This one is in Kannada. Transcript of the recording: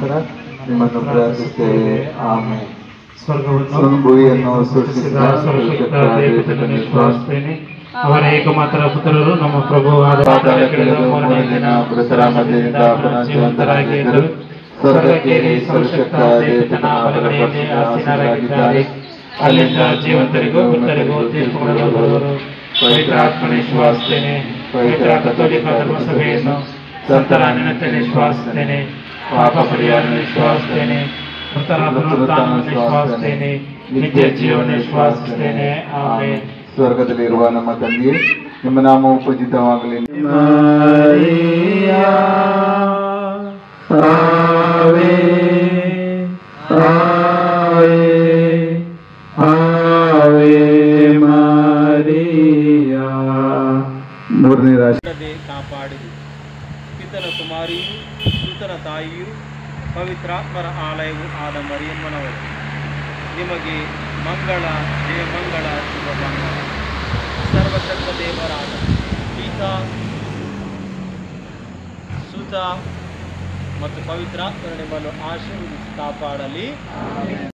ನಮಗೋಸ್ಕರ ನಿಮ್ಮನ್ನು ಪ್ರಾರ್ಥಿಸುತ್ತೇವೆ. ಆಮೆನ್. ಸ್ವರ್ಗವನ್ನು ಭೂಮಿಯನ್ನು ಸೃಷ್ಟಿಸಿದ ಸರ್ವಶಕ್ತ ದೇವತೆಯನ್ನು ವಿಶ್ವಾಸಿಸುತ್ತೇನೆ. ಅವರ ಏಕಮಾತ್ರ ಪುತ್ರರು ನಮ್ಮ ಪ್ರಭುವಾದ ಮೂರನೇ ದಿನ ಮೃತರ ಮಧ್ಯದಿಂದ ಜೀವಂತರಾಗಿ ಎದ್ದು ಸ್ವರ್ಗಕ್ಕೇರಿ ಸರ್ವಶಕ್ತ ದೇವತೆಯ ಬಲಗಡೆಯಲ್ಲಿ ಆಸೀನರಾಗಿದ್ದಾರೆ. ಅಲ್ಲಿಂದ ಜೀವಂತರಿಗೂ ಮೃತರಿಗೂ ತೀರ್ಪು ಕೊಡಲು ಬರುವರು. ಪವಿತ್ರ ಆತ್ಮನ ವಿಶ್ವಾಸಿಸುತ್ತೇನೆ. ಪವಿತ್ರ ಕಥೋಲಿಕ ಧರ್ಮಸಭೆಯನ್ನು ಸಂತರ ನೆನಪನ್ನು ವಿಶ್ವಾಸಿಸುತ್ತೇನೆ. ಪಾಪ ಪರಿಹಾರವನ್ನು ವಿಶ್ವಾಸಿಸುತ್ತೇನೆ. ಮೃತರ ಪುನರುತ್ಥಾನವನ್ನು ವಿಶ್ವಾಸಿಸುತ್ತೇನೆ. ನಿತ್ಯ ಜೀವನ ವಿಶ್ವಾಸಿಸುತ್ತೇನೆ. ಆಮೆನ್. ಸ್ವರ್ಗದಲ್ಲಿರುವ ನಮ್ಮ ತಂದೆಯೇ, ನಿಮ್ಮ ನಾಮವು ಪೂಜಿತವಾಗಲಿ. ಮೂರನೇ ರಾಶಿ ಕಾಪಾಡಿರಿ. ಪಿತನ ಕುಮಾರಿಯು ಸುತನ ತಾಯಿಯು ಪವಿತ್ರಾತ್ಮರ ಆಲಯವೂ ಆದ ಮರಿಯಮ್ಮನವರು ನಿಮಗೆ ಮಂಗಳ, ಜಯ ಮಂಗಳ, ಶುಭ ಮಂಗಳ. ಸರ್ವಶಕ್ತ ದೇವರಾದ ಪಿತಾ, ಸುತ ಮತ್ತು ಪವಿತ್ರಾತ್ಮರ ನಿಮ್ಮನ್ನು ಆಶೀರ್ವದಿಸಿ ಕಾಪಾಡಲಿ.